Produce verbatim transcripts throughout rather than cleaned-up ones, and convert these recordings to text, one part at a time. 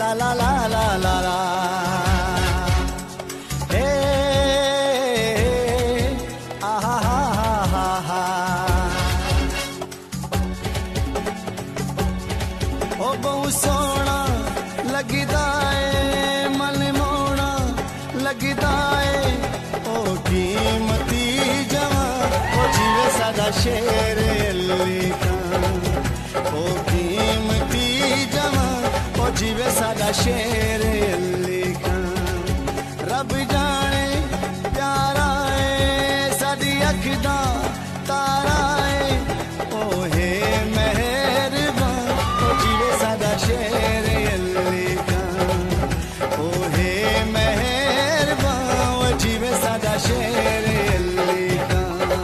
ला ला ला ला ला ला हे आहा हा हा हा ओ बहु सोना लगदा है मन मोना लगदा है ओ कीमती जवां ओ जीवे सादा शेर अली खां ओ कीमती जवां ओ जीवे सादा शेर अली खां रब जाने प्यारा है साडी अख दा तारा है ओ हे मेहरबान ओ जीवे सादा शेर अली खां ओ हे मेहरबान ओ जीवे सादा शेर अली खां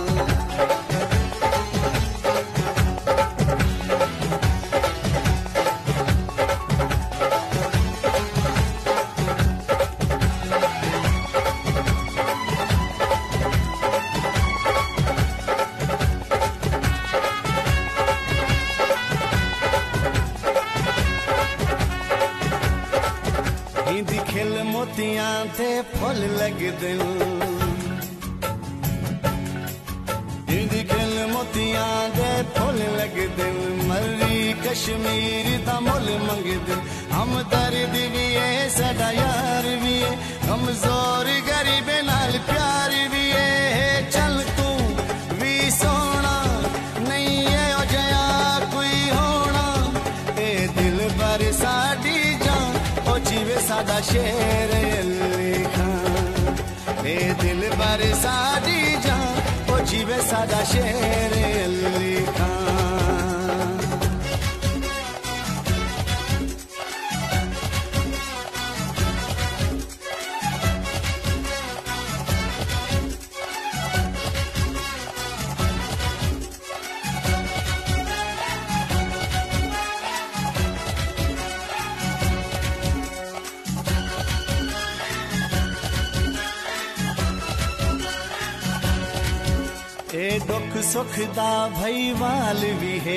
हिंदी खिल मोतियां ते फुल लगदे हिंदी खिल मोतियां ते फुल लगदे मरी कश्मीर दा मुल मंगदे हम दर्द भी है साडा यार भी है कमजोर गरीबे नाल प्यार भी है चल तू भी सोना नहीं है ओ जया कोई होना ए दिल भर साडी जान ओ जीवे सादा शेर अली खां ए दिल भर साडी जान ओ जीवे सादा शेर अली खां ए दुख सुख दा भईवाल भी है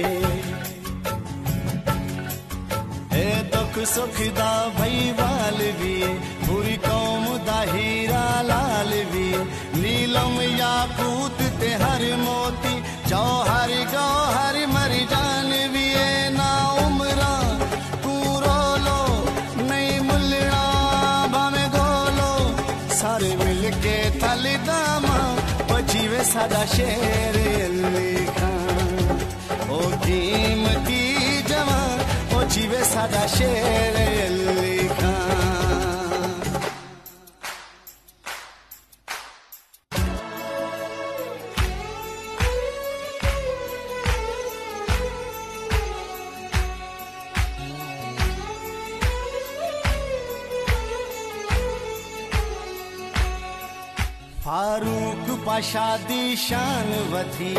ए दुख सुख दा भईवाल भी है पूरी कौम दा हीरा लाल भी है नीलम याकूत ते हर मोती जौहर गौहर मरी जान भी है ना उमरा तू रोलो नहीं मुलना भावे गोलो सारे मिलके थल दामा जीवे सादा शेर अली खां ओ कीमती जवां ओ जीवे सादा शेर अली खां फारूक पाशा दी शान वधी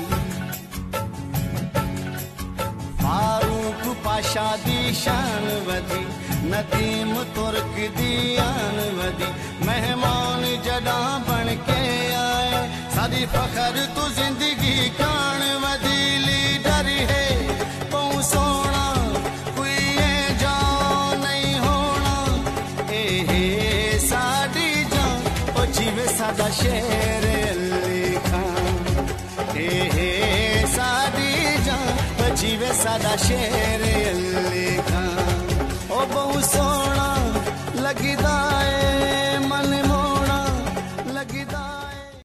फारूक पाशा दी शान वधी नदीम तुर्क दी आन वधी मेहमान जड़ा बन के आए सादी फखर तू जिंदगी कान वधी लीडर है बहु सोना कोई है जाओ नहीं होना ए हे साडी जान ओ जीवे सादा शेर अली खां ए हे साडी जान ओ जीवे सादा शेर अली खां ओ बहु सोना लगदा